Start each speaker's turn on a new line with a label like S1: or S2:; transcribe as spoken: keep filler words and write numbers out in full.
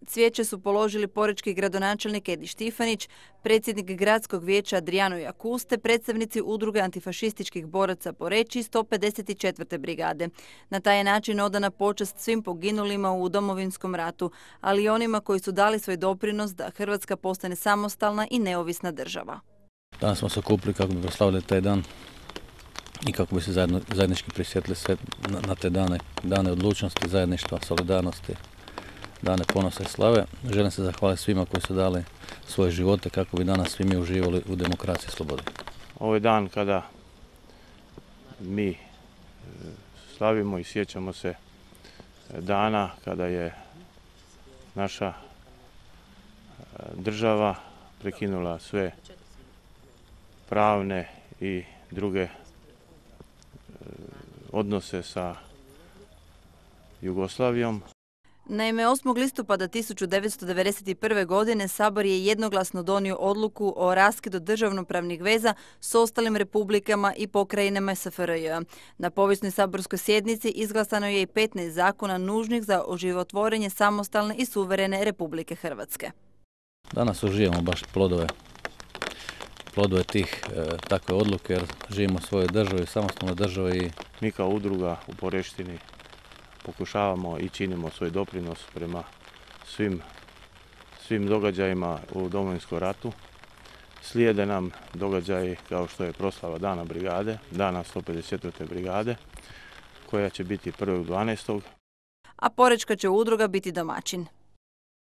S1: Cvijeće su položili porečki gradonačelnik Edi Štifanić, predsjednik gradskog vijeća Adriano Jakuste, predstavnici udruge antifašističkih boraca Poreč i sto pedeset četvrte brigade. Na taj je način odana počast svim poginulima u Domovinskom ratu, ali i onima koji su dali svoj doprinos da Hrvatska postane samostalna i neovisna država.
S2: Danas smo se okupili kako bi proslavili taj dan i kako bi se zajedno, zajednički prisjetili sve na, na te dane, dane odlučnosti, zajedništva, solidarnosti, dane ponosa i slave. Želim se zahvaliti svima koji su dali svoje živote kako bi danas svi mi uživali u demokraciji i slobodi.
S3: Ovo je dan kada mi slavimo i sjećamo se dana kada je naša država prekinula sve pravne i druge odnose sa Jugoslavijom.
S1: Naime, osmog listopada tisuću devetsto devedeset prve. godine Sabor je jednoglasno donio odluku o raskidu državnopravnih veza s ostalim republikama i pokrajinama S F R J. Na povijesnoj saborskoj sjednici izglasano je i petnaest zakona nužnih za oživotvorenje samostalne i suverene Republike Hrvatske.
S2: Danas uživamo baš plodove, plodove tih e, takve odluke jer živimo u svojoj državi, samostalnoj državi. I
S3: mi kao udruga u Poreštini pokušavamo i činimo svoj doprinos prema svim, svim događajima u Domovinskom ratu. Slijede nam događaji kao što je proslava Dana brigade, Dana sto pedeset četvrte brigade, koja će biti prvog dvanaestog
S1: A porečka će udruga biti domaćin.